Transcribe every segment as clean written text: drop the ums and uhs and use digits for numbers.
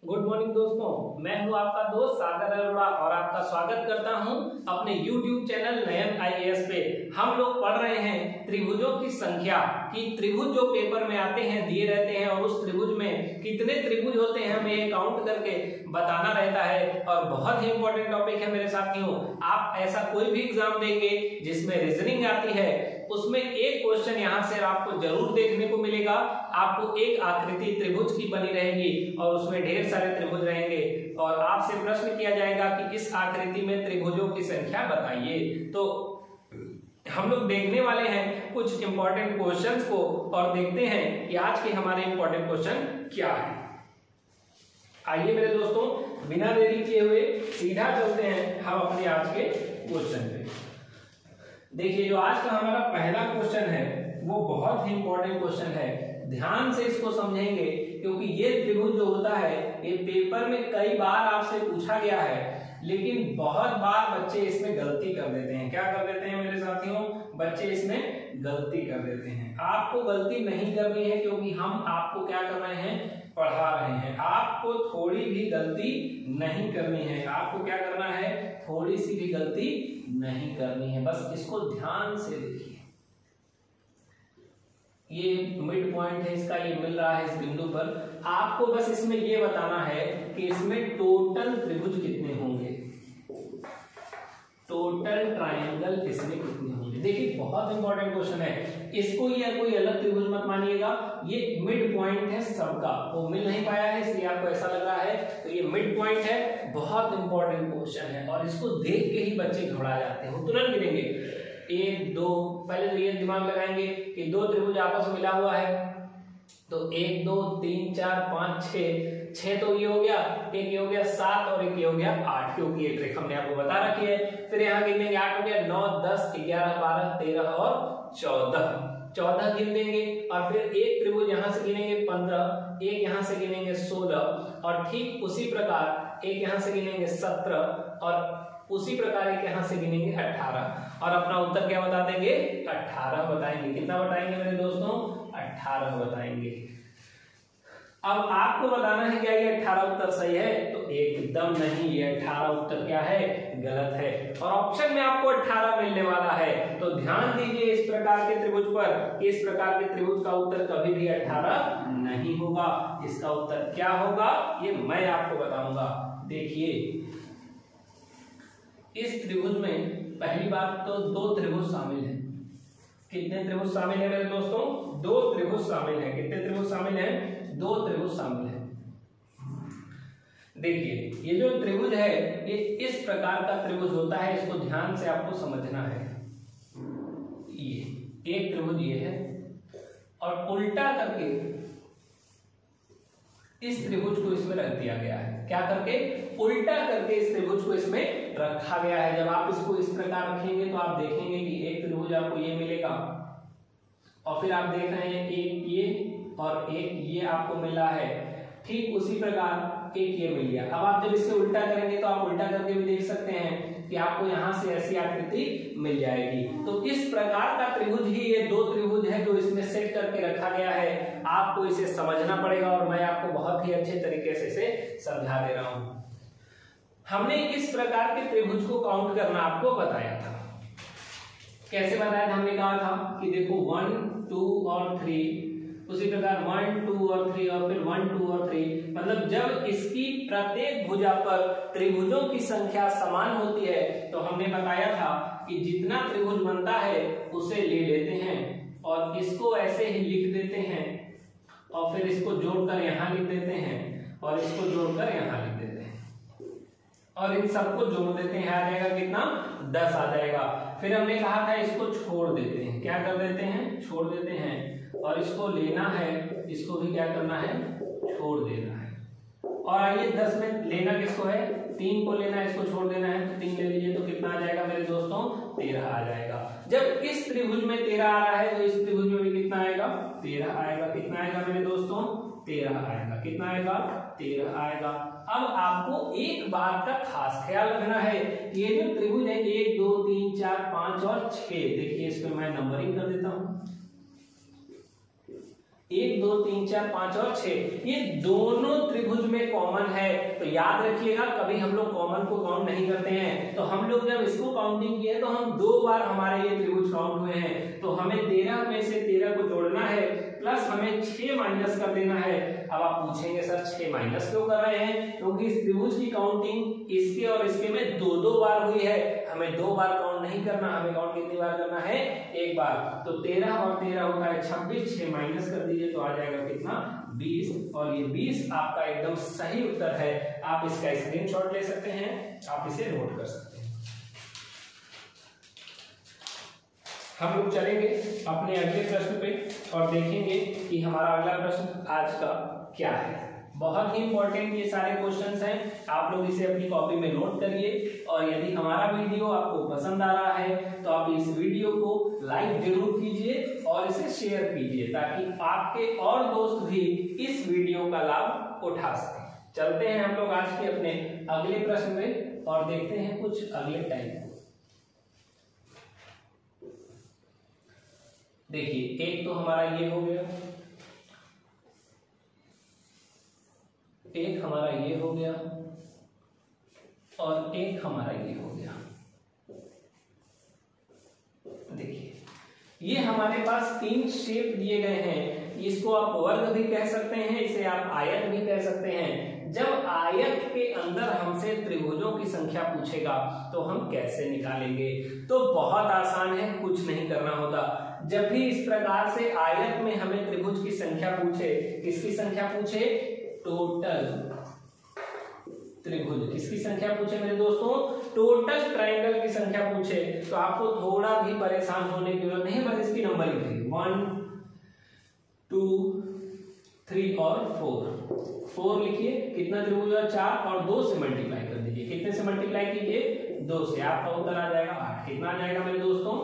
Good morning दोस्तों, मैं हूं आपका दोस्त सागर अरोड़ा और आपका स्वागत करता हूं अपने YouTube चैनल नयन IAS पे। हम लोग पढ़ रहे हैं त्रिभुजों की संख्या कि त्रिभुज जो पेपर में आते हैं दिए रहते हैं और उस त्रिभुज में कितने त्रिभुज होते हैं हमें ये काउंट करके बताना रहता है। और बहुत ही इंपॉर्टेंट टॉपिक है मेरे साथियों। आप ऐसा कोई भी एग्जाम देंगे जिसमें रीजनिंग आती है उसमें एक क्वेश्चन यहाँ से आपको जरूर देखने को मिलेगा। आपको एक आकृति त्रिभुज की बनी रहेगी और उसमें ढेर सारे त्रिभुज रहेंगे और आपसे प्रश्न किया जाएगा कि इस आकृति में त्रिभुजों की संख्या बताइए। तो हम लोग देखने वाले हैं कुछ इंपॉर्टेंट क्वेश्चंस को और देखते हैं कि आज के हमारे इंपॉर्टेंट क्वेश्चन क्या है। आइए मेरे दोस्तों, बिना देरी किए हुए सीधा चलते हैं हम अपने आज के क्वेश्चन पे। देखिए, जो आज का हमारा पहला क्वेश्चन है वो बहुत ही इंपॉर्टेंट क्वेश्चन है। ध्यान से इसको समझेंगे क्योंकि ये त्रिभुज जो होता है ये पेपर में कई बार आपसे पूछा गया है, लेकिन बहुत बार बच्चे इसमें गलती कर देते हैं। क्या कर देते हैं मेरे साथियों? बच्चे इसमें गलती कर देते हैं। आपको गलती नहीं करनी है क्योंकि हम आपको क्या कर रहे हैं? पढ़ा रहे हैं। आपको थोड़ी भी गलती नहीं करनी है। आपको क्या करना है? थोड़ी सी भी गलती नहीं करनी है। बस इसको ध्यान से देखिए। ये मिड पॉइंट है इसका, ये मिल रहा है इस बिंदु पर। आपको बस इसमें ये बताना है कि इसमें टोटल त्रिभुज कितने होंगे, टोटल ट्रायंगल इसमें कितने होंगे। देखिए, बहुत इंपॉर्टेंट क्वेश्चन है। इसको या कोई अलग त्रिभुज मत मानिएगा, ये मिड पॉइंट है सबका। वो मिल नहीं पाया है इसलिए आपको ऐसा लग रहा है, तो ये मिड पॉइंट है। बहुत इंपॉर्टेंट क्वेश्चन है और इसको देख के ही बच्चे घबरा जाते हैं, वो तुरंत गिरेंगे। एक दो, पहले तो ये दिमाग लगाएंगे कि दो त्रिभुज आपस में मिला हुआ है, तो 1 2 3 4 5 6 तो ये हो गया, एक ये हो गया 7 और एक ये हो गया 8, क्योंकि ये ट्रिक हमने आपको बता रखी है। फिर यहाँ गिनेंगे 8 हो गया, 9 10 11 12 13 और 14 गिन देंगे। और फिर एक त्रिभुज यहाँ से गिनेंगे 15, एक यहाँ से गिनेंगे 16 और ठीक उसी प्रकार एक यहाँ से गिनेंगे 17 और उसी प्रकार एक यहाँ से गिनेंगे 18 और अपना उत्तर क्या बता देंगे? 18 बताएंगे। कितना बताएंगे मेरे दोस्तों? 18 बताएंगे। अब आपको बताना है क्या ये 18 उत्तर सही है? तो एकदम नहीं, ये 18 उत्तर क्या है? गलत है। और ऑप्शन में आपको 18 मिलने वाला है। तो ध्यान दीजिए इस प्रकार के त्रिभुज पर। इस प्रकार के त्रिभुज का उत्तर कभी भी 18 नहीं होगा। इसका उत्तर क्या होगा ये मैं आपको बताऊंगा। देखिए, इस त्रिभुज में पहली बात तो दो त्रिभुज शामिल हैं। कितने त्रिभुज शामिल है मेरे दोस्तों? दो त्रिभुज शामिल है। कितने त्रिभुज शामिल है? दो त्रिभुज शामिल है। देखिए, ये जो त्रिभुज है ये इस प्रकार का त्रिभुज होता है, इसको ध्यान से आपको समझना है। ये एक त्रिभुज ये है और उल्टा करके इस त्रिभुज को इसमें रख दिया गया है। क्या करके? उल्टा करके इस त्रिभुज को इसमें रखा गया है। जब आप इसको इस प्रकार रखेंगे तो आप देखेंगे कि एक त्रिभुज आपको ये मिलेगा और फिर आप देख रहे हैं एक ये और एक ये आपको मिला है। ठीक उसी प्रकार एक ये मिल गया। अब आप जब इसे उल्टा करेंगे तो आप उल्टा करके भी देख सकते हैं कि आपको यहां से ऐसी आकृति मिल जाएगी। तो इस प्रकार का त्रिभुज ही ये दो त्रिभुज है जो इसमें सेट करके रखा गया है। आपको इसे समझना पड़ेगा और मैं आपको बहुत ही अच्छे तरीके से इसे समझा दे रहा हूं। हमने इस प्रकार के त्रिभुज को काउंट करना आपको बताया था। कैसे बताया था? हमने कहा था कि देखो 1 2 और 3, उसी प्रकार 1 2 और 3 और फिर 1 2 और 3, मतलब जब इसकी प्रत्येक भुजा पर त्रिभुजों की संख्या समान होती है तो हमने बताया था कि जितना त्रिभुज बनता है उसे ले लेते हैं और इसको ऐसे ही लिख देते हैं और फिर इसको जोड़कर यहाँ लिख देते हैं और इसको जोड़कर यहाँ लिख देते हैं और इन सबको जोड़ देते हैं। आ जाएगा कितना? 10 आ जाएगा। फिर हमने कहा था इसको छोड़ देते हैं। क्या कर देते हैं? छोड़ देते हैं। और इसको लेना है, इसको भी क्या करना है? छोड़ देना है। और आइए 10 में लेना किसको है? 3 को लेना है, इसको छोड़ देना है, तो 3 ले लीजिए। तो कितना आ जाएगा मेरे दोस्तों? 13 आ जाएगा। जब इस त्रिभुज में 13 आ रहा है तो इस त्रिभुज में भी कितना आएगा? 13 आएगा। कितना आएगा मेरे दोस्तों? 13 आएगा। कितना आएगा? 13 आएगा। अब आपको एक बात का खास ख्याल रखना है, ये जो त्रिभुज है 1 2 3 4 5 और 6, देखिए इसमें मैं नंबरिंग कर देता हूं। 1 2 3 4 5 और 6 ये दोनों त्रिभुज में कॉमन है। तो याद रखिएगा कभी हम लोग कॉमन को काउंट नहीं करते हैं। तो हम लोग जब इसको काउंटिंग किए तो हम 2 बार हमारे ये त्रिभुज काउंट हुए हैं। तो हमें 13 में से 13 को जोड़ना है प्लस हमें 6 माइनस कर देना है। अब आप पूछेंगे सर 6 माइनस क्यों कर रहे हैं? क्योंकि इस त्रिभुज की काउंटिंग इसके और इसके में 2-2 बार हुई है। हमें 2 बार काउंट नहीं करना, हमें काउंट कितनी बार करना है? 1 बार। तो 13 और 13 होता है 26, 6 माइनस कर दीजिए तो आ जाएगा कितना? 20। और ये 20 आपका एकदम सही उत्तर है। आप इसका स्क्रीनशॉट ले सकते हैं, आप इसे नोट कर सकते हैं। हम लोग चलेंगे अपने अगले प्रश्न पे और देखेंगे कि हमारा अगला प्रश्न आज का क्या है। बहुत ही इंपॉर्टेंट ये सारे क्वेश्चंस हैं, आप लोग इसे अपनी कॉपी में नोट करिए। और यदि हमारा वीडियो आपको पसंद आ रहा है तो आप इस वीडियो को लाइक जरूर कीजिए और इसे शेयर कीजिए ताकि आपके और दोस्त भी इस वीडियो का लाभ उठा सकें। चलते हैं हम लोग आज के अपने अगले प्रश्न में और देखते हैं कुछ अगले टाइप। देखिए, एक तो हमारा ये हो गया, एक हमारा ये हो गया और एक हमारा ये हो गया। देखिए, ये हमारे पास 3 शेप दिए गए हैं। इसको आप वर्ग भी कह सकते हैं, इसे आप आयत भी कह सकते हैं। जब आयत के अंदर हमसे त्रिभुजों की संख्या पूछेगा तो हम कैसे निकालेंगे? तो बहुत आसान है, कुछ नहीं करना होता। जब भी इस प्रकार से आयत में हमें त्रिभुज की संख्या पूछे, किसकी संख्या पूछे? टोटल त्रिभुज, किसकी संख्या पूछे मेरे दोस्तों? टोटल ट्रायंगल की संख्या पूछे तो आपको थोड़ा भी परेशान होने की जरूरत नहीं, बस इसकी नंबरिंग करिए 1 2 3 और 4 लिखिए। कितना त्रिभुज है? 4 और 2 से मल्टीप्लाई कर दीजिए। कितने से मल्टीप्लाई कीजिए? 2 से। आपका उत्तर आ जाएगा 8। कितना आ जाएगा मेरे दोस्तों?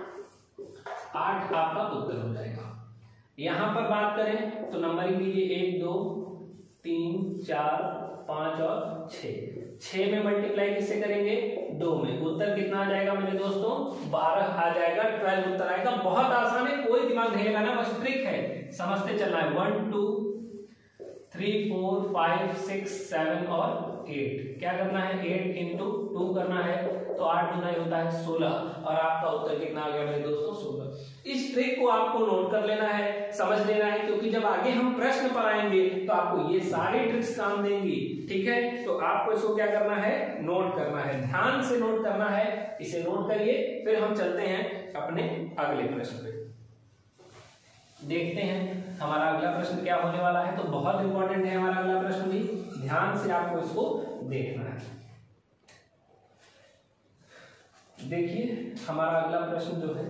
8 आपका उत्तर हो जाएगा। यहां पर बात करें तो नंबरिंग कीजिए 1 2 3 4 5 और 6 में मल्टीप्लाई किससे करेंगे? 2 में। उत्तर कितना आ जाएगा मेरे दोस्तों? 12 आ जाएगा, 12 उत्तर आएगा। बहुत आसान है, कोई दिमाग नहीं लगाना, बस ट्रिक है, समझते चलना है। 1 2 3 4 5 6 7 और 8। क्या करना है? 8 इंटू 2 करना है तो 8 गुना होता है 16 और आपका उत्तर कितना आ गया मेरे दोस्तों? 16। इस ट्रिक को आपको नोट कर लेना है, समझ लेना है, क्योंकि जब आगे हम प्रश्न पर आएंगे तो आपको ये सारी ट्रिक्स काम देंगी। ठीक है, तो आपको इसको क्या करना है? नोट करना है, ध्यान से नोट करना है। इसे नोट करिए, फिर हम चलते हैं अपने अगले प्रश्न पे। देखते हैं हमारा अगला प्रश्न क्या होने वाला है। तो बहुत इंपॉर्टेंट है हमारा अगला प्रश्न भी, ध्यान से आपको इसको देखना है। देखिए, हमारा अगला प्रश्न जो है,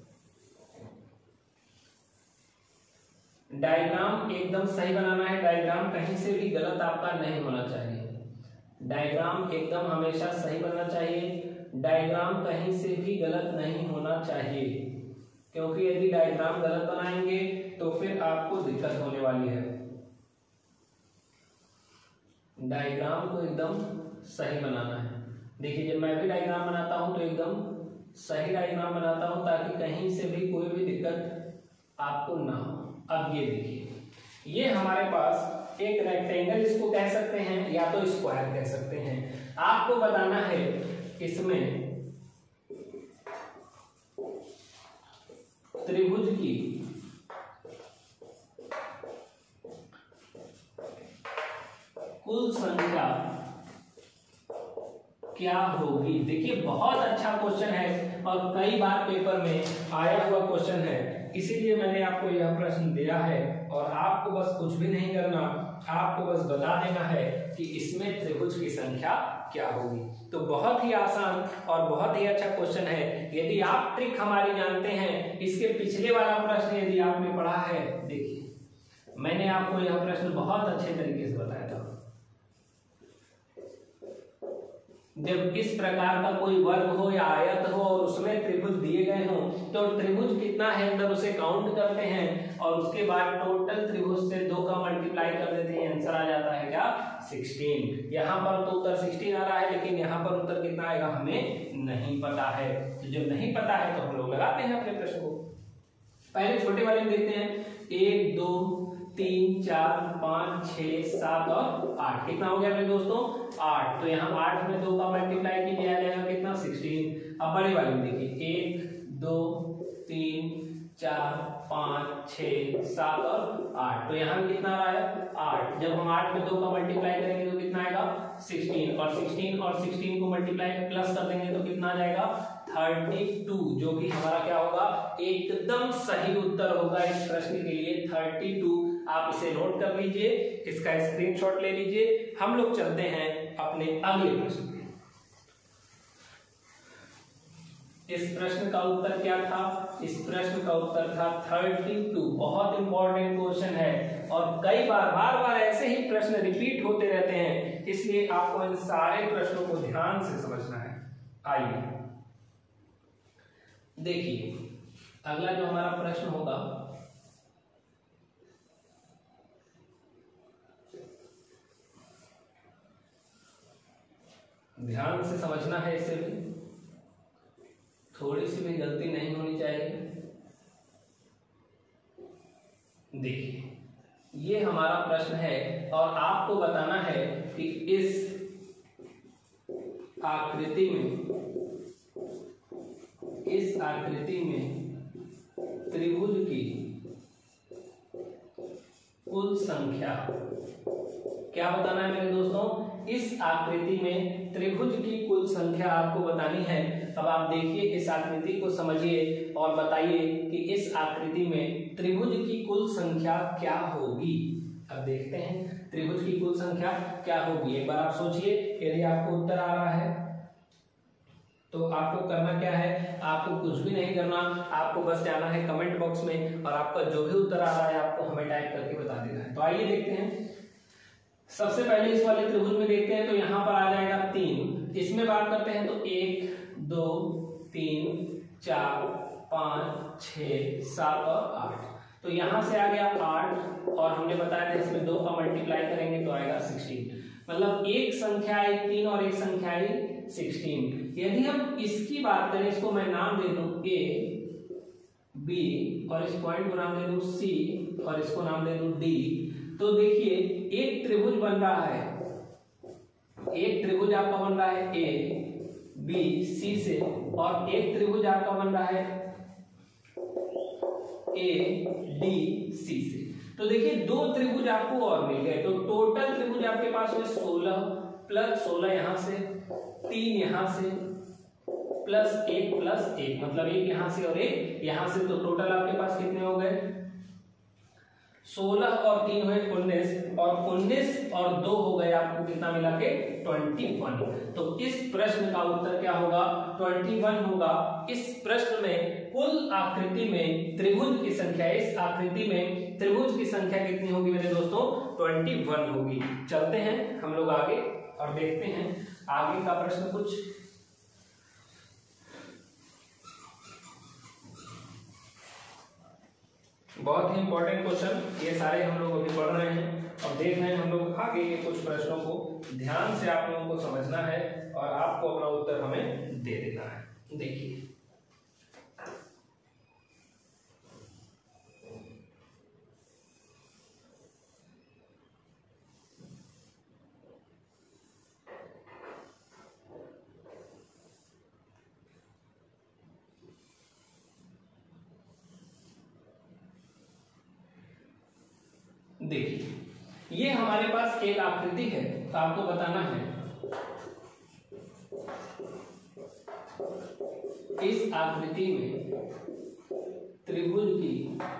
डायग्राम एकदम सही बनाना है। डायग्राम कहीं से भी गलत आपका नहीं होना चाहिए। डायग्राम एकदम हमेशा सही बनना चाहिए। डायग्राम कहीं से भी गलत नहीं होना चाहिए, क्योंकि यदि डायग्राम गलत बनाएंगे तो फिर आपको दिक्कत होने वाली है। डायग्राम को एकदम सही बनाना है। देखिए, जब मैं भी डायग्राम बनाता हूं तो एकदम सही डायग्राम बनाता हूं ताकि कहीं से भी कोई भी दिक्कत आपको ना हो। अब ये देखिए, ये हमारे पास एक रेक्टेंगल इसको कह सकते हैं या तो स्क्वायर कह सकते हैं। आपको बताना है इसमें त्रिभुज की कुल संख्या क्या होगी। देखिए, बहुत अच्छा क्वेश्चन है और कई बार पेपर में आया हुआ क्वेश्चन है, इसीलिए मैंने आपको यह प्रश्न दिया है। और आपको बस कुछ भी नहीं करना, आपको बस बता देना है कि इसमें त्रिभुज की संख्या क्या होगी। तो बहुत ही आसान और बहुत ही अच्छा क्वेश्चन है। यदि आप ट्रिक हमारी जानते हैं, इसके पिछले वाला प्रश्न यदि आपने पढ़ा है, देखिए मैंने आपको यह प्रश्न बहुत अच्छे तरीके से बताया था। जब इस प्रकार का कोई वर्ग हो या आयत हो और उसमें त्रिभुज दिए गए हों तो त्रिभुज कितना है अंदर उसे काउंट करते हैं और उसके बाद टोटल त्रिभुज से 2 का मल्टीप्लाई कर देते हैं, आंसर आ जाता है क्या? 16। यहाँ पर तो उत्तर 16 आ रहा है, लेकिन यहाँ पर उत्तर कितना आएगा हमें नहीं पता है। तो जब नहीं पता है तो हम लोग लगाते हैं अपने प्रश्न को। पहले छोटे वाले में देखते हैं 1 2 3 4 5 6 7 और 8, कितना हो गया मेरे दोस्तों 8। तो यहाँ 8 में 2 का मल्टीप्लाई कीजिए, आ जाएगा कितना 16। अब बड़ी वाली में देखिए 1 2 3 4 5 6 7 और 8, तो यहाँ भी कितना आ रहा है 8। जब हम 8 में 2 का मल्टीप्लाई करेंगे तो कितना आएगा 16, और 16 को मल्टीप्लाई प्लस कर देंगे तो कितना आ जाएगा 32, जो कि हमारा क्या होगा एकदम सही उत्तर होगा इस प्रश्न के लिए 32। आप इसे नोट कर लीजिए, इसका स्क्रीनशॉट ले लीजिए। हम लोग चलते हैं अपने अगले प्रश्न पे। इस प्रश्न का उत्तर क्या था, इस प्रश्न का उत्तर था 32। बहुत इंपॉर्टेंट क्वेश्चन है और कई बार ऐसे ही प्रश्न रिपीट होते रहते हैं, इसलिए आपको इन सारे प्रश्नों को ध्यान से समझना है। आइए देखिए अगला जो हमारा प्रश्न होगा, ध्यान से समझना है, इसे भी थोड़ी सी भी गलती नहीं होनी चाहिए। देखिए ये हमारा प्रश्न है और आपको बताना है कि इस आकृति में त्रिभुज की कुल संख्या, क्या बताना है मेरे दोस्तों, इस आकृति में त्रिभुज की कुल संख्या आपको बतानी है। अब आप देखिए इस आकृति को समझिए और बताइए कि इस आकृति में त्रिभुज की कुल संख्या क्या होगी। अब देखते हैं त्रिभुज की कुल संख्या क्या होगी। एक बार आप सोचिए, यदि आपको उत्तर आ रहा है तो आपको करना क्या है, आपको कुछ भी नहीं करना, आपको बस जाना है कमेंट बॉक्स में और आपका जो भी उत्तर आ रहा है आपको हमें टाइप करके बता देना है। तो आइए देखते हैं। सबसे पहले इस वाले त्रिभुज में देखते हैं तो यहाँ पर आ जाएगा 3। इसमें बात करते हैं तो 1 2 3 4 5 6 7 और 8, तो यहाँ से आ गया 8 और हमने बताया था इसमें 2 का मल्टीप्लाई करेंगे तो आएगा 16। मतलब एक संख्या आई 3 और एक संख्या आई 16। यदि हम इसकी बात करें, इसको मैं नाम दे दूं A B और इस पॉइंट को नाम दे दूं C और इसको नाम दे दूं D, तो देखिए एक त्रिभुज बन रहा है, एक त्रिभुज आपका बन रहा है A B C से और एक त्रिभुज आपका बन रहा है A D C से। तो देखिए 2 त्रिभुज आपको और मिल गए, तो टोटल त्रिभुज आपके पास हुए 16 प्लस 16 यहां से, 3 यहां से प्लस 1 मतलब 1 यहां से और 1 यहां से, तो टोटल आपके पास कितने हो गए 16 और 3 हुए 19 और 19 और 2 हो गए आपको कितना मिला के 21। तो इस प्रश्न का उत्तर क्या होगा 21 होगा। इस प्रश्न में कुल आकृति में त्रिभुज की संख्या, इस आकृति में त्रिभुज की संख्या कितनी होगी मेरे दोस्तों 21 होगी। चलते हैं हम लोग आगे और देखते हैं आगे का प्रश्न। कुछ बहुत ही इंपॉर्टेंट क्वेश्चन, ये सारे हम लोग अभी पढ़ रहे हैं। अब देख रहे हैं हम लोग आगे के कुछ प्रश्नों को ध्यान से आप लोगों को समझना है और आपको अपना उत्तर हमें दे देना है। देखिए देखिए ये हमारे पास एक आकृति है, तो आपको बताना है इस आकृति में त्रिभुज की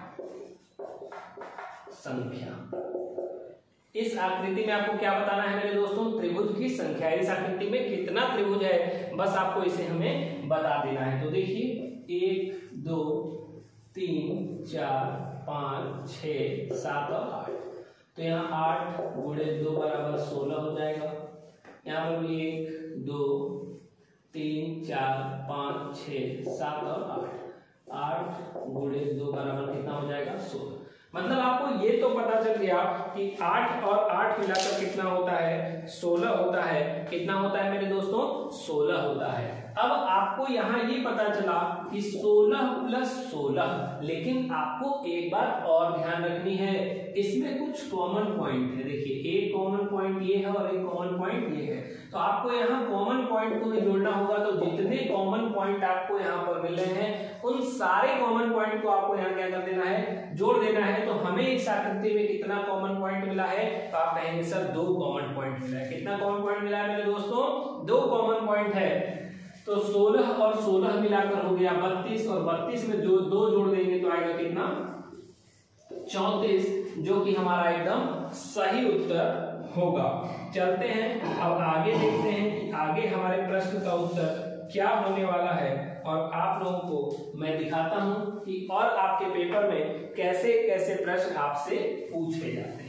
संख्या। इस आकृति में आपको क्या बताना है मेरे दोस्तों त्रिभुज की संख्या। इस आकृति में कितना त्रिभुज है बस आपको इसे हमें बता देना है। तो देखिए 1 2 3 4 5 6 7 और 8, तो यहाँ 8 गुणे 2 बराबर 16 हो जाएगा। यहाँ पर भी 1 2 3 4 5 6 7 और 8 गुणे 2 बराबर कितना हो जाएगा 16। मतलब आपको ये तो पता चल गया कि 8 और 8 मिलाकर कितना होता है 16 होता है। कितना होता है मेरे दोस्तों 16 होता है। अब आपको यहाँ ये पता चला कि 16 प्लस 16, लेकिन आपको एक बात और ध्यान रखनी है, इसमें कुछ कॉमन पॉइंट है। देखिए एक कॉमन पॉइंट ये है और एक कॉमन पॉइंट ये है, तो आपको यहाँ कॉमन पॉइंट को भी जोड़ना होगा। तो जितने कॉमन पॉइंट आपको यहाँ पर मिल रहे हैं उन सारे कॉमन पॉइंट को आपको यहाँ क्या कर देना है, जोड़ देना है। तो हमें इस आकृति में कितना कॉमन पॉइंट मिला है, तो आप कहेंगे सर 2 कॉमन पॉइंट मिला है। कितना कॉमन पॉइंट मिला है मेरे दोस्तों, 2 कॉमन पॉइंट है। तो 16 और 16 मिलाकर हो गया 32, और 32 में जो 2 जोड़ देंगे तो आएगा कितना, 34, जो कि हमारा एकदम सही उत्तर होगा। चलते हैं अब आगे, देखते हैं कि आगे हमारे प्रश्न का उत्तर क्या होने वाला है, और आप लोगों को मैं दिखाता हूं कि और आपके पेपर में कैसे कैसे प्रश्न आपसे पूछे जाते हैं।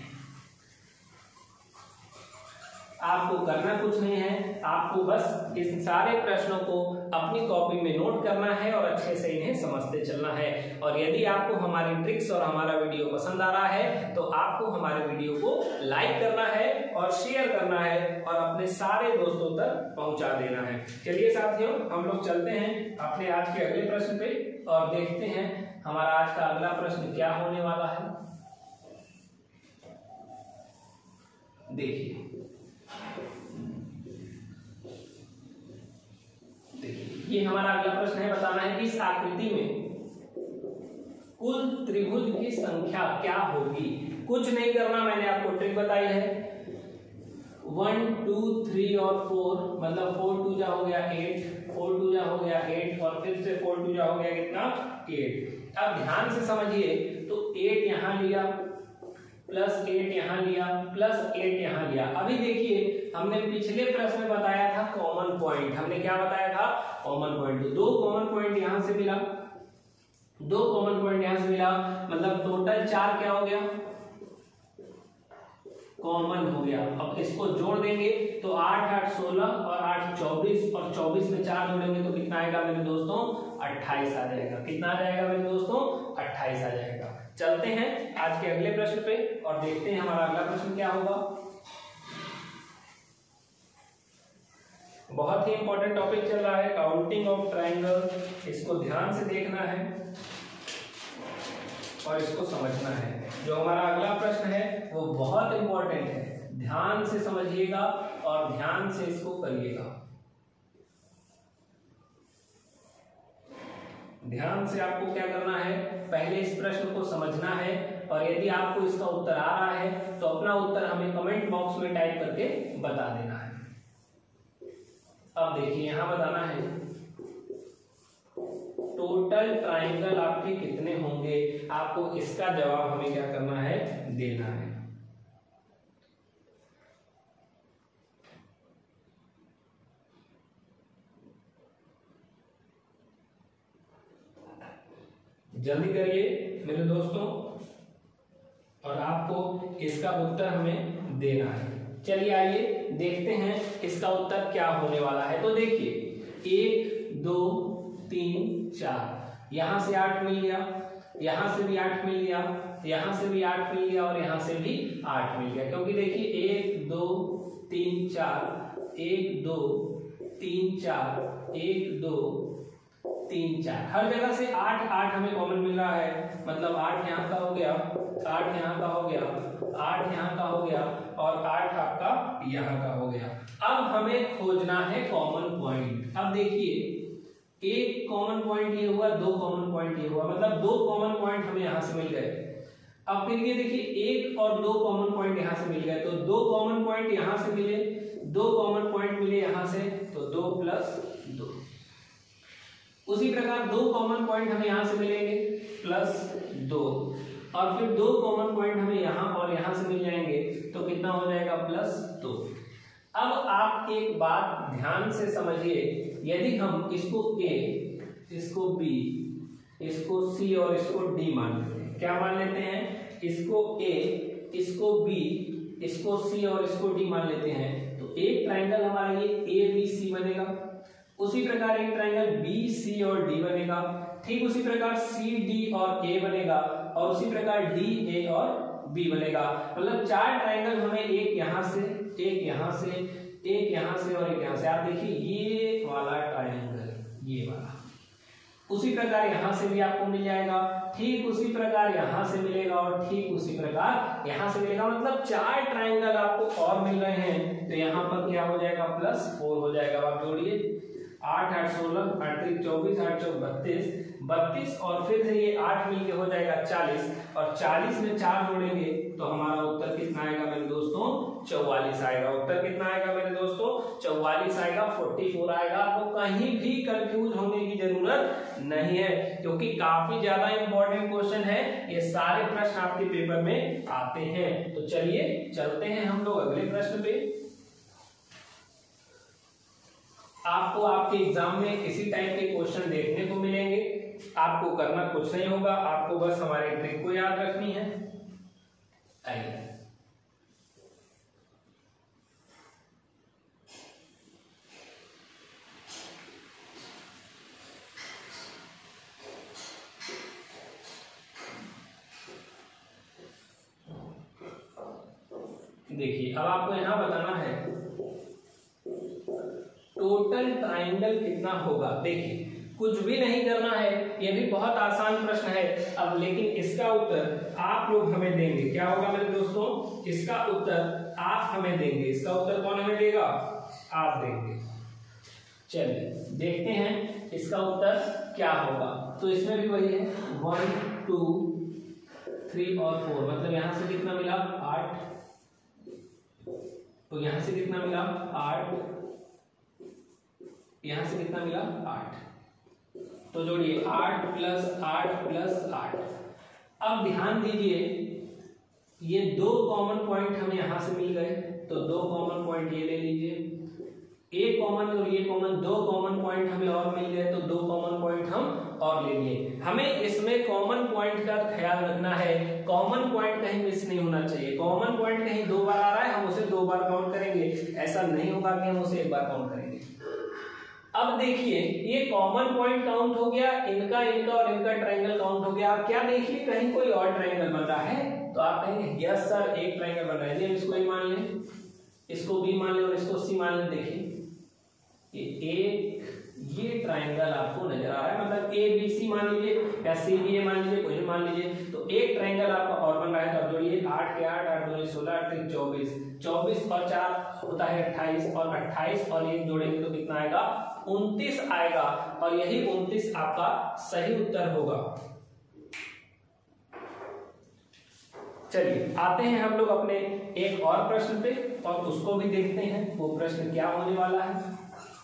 आपको करना कुछ नहीं है, आपको बस इस सारे प्रश्नों को अपनी कॉपी में नोट करना है और अच्छे से इन्हें समझते चलना है। और यदि आपको हमारी ट्रिक्स और हमारा वीडियो पसंद आ रहा है तो आपको हमारे वीडियो को लाइक करना है और शेयर करना है और अपने सारे दोस्तों तक पहुंचा देना है। चलिए साथियों, हम लोग चलते हैं अपने आज के अगले प्रश्न पे और देखते हैं हमारा आज का अगला प्रश्न क्या होने वाला है। देखिए ये हमारा अगला प्रश्न है, बताना है इस आकृति में कुल त्रिभुज की संख्या क्या होगी। कुछ नहीं करना, मैंने आपको ट्रिक बताई है। 1 2 3 और 4, मतलब 4 2 जा हो गया 8, 4 2 जा हो गया 8 और फिर से 4 2 जा हो गया कितना, 8। अब ध्यान से समझिए, तो 8 यहां लिया प्लस 8 यहां लिया प्लस 8 यहां लिया। अभी देखिए हमने पिछले प्रश्न में बताया था कॉमन पॉइंट, हमने क्या बताया था, कॉमन पॉइंट। 2 कॉमन पॉइंट यहां से मिला, 2 कॉमन पॉइंट यहां से मिला, मतलब टोटल 4 क्या हो गया, कॉमन हो गया। अब इसको जोड़ देंगे तो 8 8 16 और 8 24, और 24 में 4 जोड़ेंगे तो कितना आएगा मेरे दोस्तों, 28 आ जाएगा। कितना आ जाएगा मेरे दोस्तों, 28 आ जाएगा। चलते हैं आज के अगले प्रश्न पे और देखते हैं हमारा अगला प्रश्न क्या होगा। बहुत ही इंपॉर्टेंट टॉपिक चल रहा है, काउंटिंग ऑफ ट्रायंगल। इसको ध्यान से देखना है और इसको समझना है। जो हमारा अगला प्रश्न है वो बहुत इंपॉर्टेंट है, ध्यान से समझिएगा और ध्यान से इसको करिएगा। ध्यान से आपको क्या करना है, पहले इस प्रश्न को समझना है, और यदि आपको इसका उत्तर आ रहा है तो अपना उत्तर हमें कमेंट बॉक्स में टाइप करके बता देना है। अब देखिए यहां बताना है टोटल ट्रायंगल आपके कितने होंगे, आपको इसका जवाब हमें क्या करना है, देना है। जल्दी करिए मेरे दोस्तों, और आपको इसका उत्तर हमें देना है। चलिए आइए देखते हैं इसका उत्तर क्या होने वाला है। तो देखिए 1 2 3 4, यहां से 8 मिल गया, यहां से भी 8 मिल गया, यहां से भी 8 मिल गया और यहां से भी 8 मिल गया। क्योंकि देखिए 1 2 3 4, 1 2 3 4, 1 2 3 4, हर जगह से 8 8 हमें कॉमन मिल रहा है। मतलब 8 यहाँ का हो गया, 8 यहाँ का हो गया, 8 यहाँ का हो गया और 8 आपका यहाँ का हो गया। अब हमें खोजना है कॉमन पॉइंट। अब देखिए एक कॉमन पॉइंट ये हुआ, 2 कॉमन पॉइंट ये हुआ, मतलब 2 कॉमन पॉइंट हमें यहाँ से मिल गए। अब फिर ये देखिए 1 और 2 कॉमन पॉइंट यहाँ से मिल गए, तो 2 कॉमन पॉइंट यहाँ से मिले, 2 कॉमन पॉइंट मिले यहाँ से, तो 2 + 2। उसी प्रकार 2 कॉमन पॉइंट हमें यहां से मिलेंगे +2, और फिर 2 कॉमन पॉइंट हमें यहां और यहां से मिल जाएंगे, तो कितना हो जाएगा, +2। अब आप एक बात ध्यान से समझिए, यदि हम इसको A, इसको B, इसको C और इसको D मान लेते हैं, क्या मान लेते हैं, इसको A, इसको B, इसको C और इसको D मान लेते हैं, तो एक ट्रायंगल हमारा ये ABC बनेगा। उसी प्रकार एक ट्रायंगल BC और D बनेगा, ठीक उसी प्रकार CD और A बनेगा, और उसी प्रकार DA और B बनेगा। मतलब 4 ट्रायंगल हमें एक यहां से, एक यहां से, एक यहां से और एक यहां से। आप देखिए ये वाला ट्रायंगल, ये वाला, उसी प्रकार यहां से भी आपको मिल जाएगा, ठीक उसी प्रकार यहां से मिलेगा और ठीक उसी प्रकार यहां से मिलेगा। मतलब 4 ट्रायंगल आपको और मिल रहे हैं। तो यहां पर क्या हो जाएगा, +4 हो जाएगा। आप जोड़िए 8 8 16, 8 3 24, 8 4 32 और फिर से ये 8 मिलके हो जाएगा 40 और 40 में 4 जोड़ेंगे तो हमारा उत्तर कितना आएगा मेरे दोस्तों, 44 आएगा। उत्तर कितना आएगा मेरे दोस्तों, 44 आएगा, 44 आएगा। आपको कहीं भी कंफ्यूज होने की जरूरत नहीं है क्योंकि काफी ज्यादा इंपॉर्टेंट क्वेश्चन है। ये सारे प्रश्न आपके पेपर में आते हैं। तो चलिए चलते हैं हम लोग अगले प्रश्न पे। आपको आपके एग्जाम में इसी टाइप के क्वेश्चन देखने को मिलेंगे। आपको करना कुछ नहीं होगा, आपको बस हमारे ट्रिक को याद रखनी है। आइए देखिए, अब आपको यहां बताना है टोटल ट्राइंगल कितना होगा। देखिए कुछ भी नहीं करना है, ये भी बहुत आसान प्रश्न है। अब लेकिन इसका उत्तर आप लोग हमें देंगे। क्या होगा मेरे दोस्तों, इसका उत्तर आप हमें देंगे। इसका उत्तर कौन हमें देगा, आप देंगे। चलिए देखते हैं इसका उत्तर क्या होगा। तो इसमें भी वही है 1 2 3 और 4, मतलब यहां से कितना मिला 8, तो यहां से कितना मिला 8, यहां से कितना मिला 8। तो जोड़िए 8 + 8 + 8। अब ध्यान दीजिए ये 2 कॉमन पॉइंट हमें यहां से मिल गए, तो 2 कॉमन पॉइंट ये ले लीजिए, एक कॉमन और ये कॉमन, 2 कॉमन पॉइंट हमें और मिल गए, तो 2 कॉमन पॉइंट हम और ले लिए। हमें इसमें कॉमन पॉइंट का ख्याल रखना है, कॉमन पॉइंट कहीं मिस नहीं होना चाहिए। कॉमन पॉइंट कहीं 2 बार आ रहा है, हम उसे 2 बार काउंट करेंगे, ऐसा नहीं होगा कि हम उसे 1 बार काउंट करेंगे। अब देखिए ये कॉमन पॉइंट काउंट हो गया, इनका और इनका ट्रायंगल काउंट हो गया। आप क्या देखिए कहीं कोई और ट्रायंगल बन रहा है, तो आप कहेंगे यस सर एक ट्रायंगल बन रहा है। हम इसको A मान लें, इसको B मान लें और इसको C मान लें। देखिए ये ट्रायंगल आपको नजर आ रहा है, मतलब ABC मान लीजिए या CBA मान लीजिए, कोई भी मान लीजिए। तो एक ट्रायंगल आपका और बन रहा है। तो आप जोड़िए 8 के 8, 8 दूनी 16, 8 3 24, 24 और 4 होता है 28 और 28 और 1 जोड़ेंगे तो कितना आएगा 29 आएगा। और यही 29 आपका सही उत्तर होगा। चलिए आते हैं हम लोग अपने एक और प्रश्न पे और उसको भी देखते हैं वो प्रश्न क्या होने वाला है।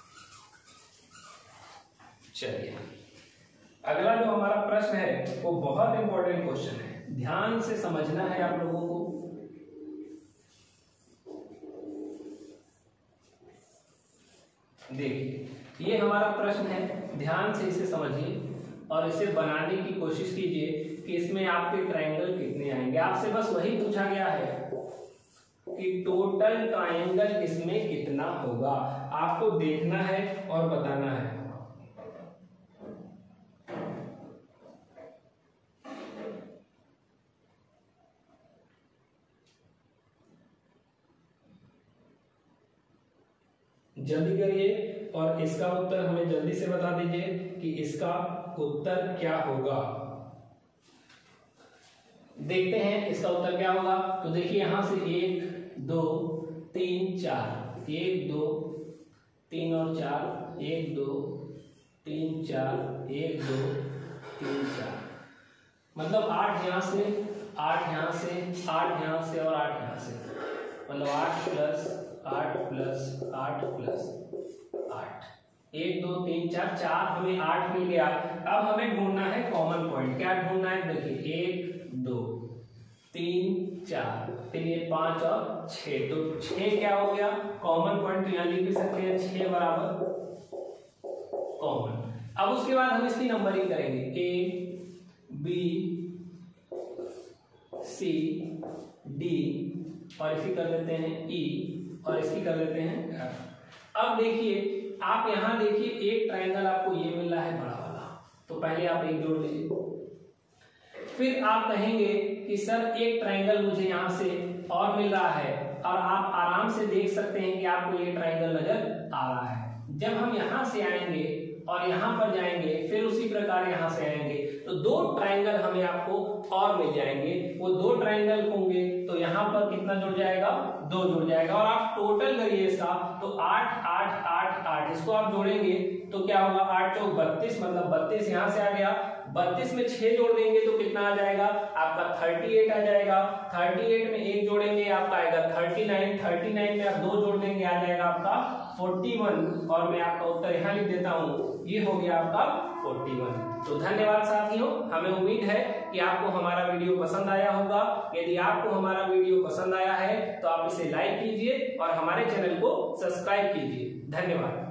चलिए अगला जो हमारा प्रश्न है वो बहुत इंपॉर्टेंट क्वेश्चन है, ध्यान से समझना है आप लोगों को। देखिए ये हमारा प्रश्न है, ध्यान से इसे समझिए और इसे बनाने की कोशिश कीजिए कि इसमें आपके ट्रायंगल कितने आएंगे। आपसे बस वही पूछा गया है कि टोटल ट्रायंगल इसमें कितना होगा, आपको देखना है और बताना है। जल्दी करिए और इसका उत्तर हमें जल्दी से बता दीजिए कि इसका उत्तर क्या होगा। देखते हैं इसका उत्तर क्या होगा। तो देखिए यहां से 1 2 3 4, 1 2 3 और 4, 1 2 3 4, 1 2 3 4, मतलब 8 यहां से 8 यहां से 8 यहां से और 8 यहां से, मतलब 8 + 8 + 8 + 8, 1 2 3 4, 4 हमें 8 मिल गया। अब हमें ढूंढना है कॉमन पॉइंट। क्या ढूंढना है, देखिए 1 2 3 4, फिर ये 5 और 6, तो 6 क्या हो गया कॉमन पॉइंट, तो यहाँ लिख भी सकते हैं 6 बराबर कॉमन। अब उसके बाद हम इसकी नंबरिंग करेंगे A B C D और इसकी कर देते हैं E और इसकी कर देते हैं F। अब देखिए आप यहां देखिए एक ट्रायंगल आपको ये मिल रहा है बड़ा वाला, तो पहले आप एक जोड़ लीजिए। फिर आप कहेंगे कि सर एक ट्रायंगल मुझे यहां से और मिल रहा है, और आप आराम से देख सकते हैं कि आपको ये ट्राइंगल नजर आ रहा है। जब हम यहाँ से आएंगे और यहाँ पर जाएंगे, फिर उसी प्रकार यहाँ से आएंगे, तो 2 ट्राइंगल हमें आपको और मिल जाएंगे। वो 2 ट्राइंगल होंगे तो यहाँ पर कितना जुड़ जाएगा, 2 जुड़ जाएगा। और आप टोटल करिए इसका तो 8 8 8 8, इसको आप जोड़ेंगे तो क्या होगा, 8 चौक 32, मतलब 32 यहाँ से आ गया। 32 में 6 जोड़ देंगे तो कितना आ जाएगा आपका 38 आ जाएगा। 38 में 1 जोड़ेंगे आपका आएगा 39। 39 में आप 2 जोड़ देंगे आ जाएगा आपका 41। और मैं आपका उत्तर यहाँ लिख देता हूँ, ये हो गया आपका 41। तो धन्यवाद साथियों, हमें उम्मीद है कि आपको हमारा वीडियो पसंद आया होगा। यदि आपको हमारा वीडियो पसंद आया है तो आप इसे लाइक कीजिए और हमारे चैनल को सब्सक्राइब कीजिए। धन्यवाद।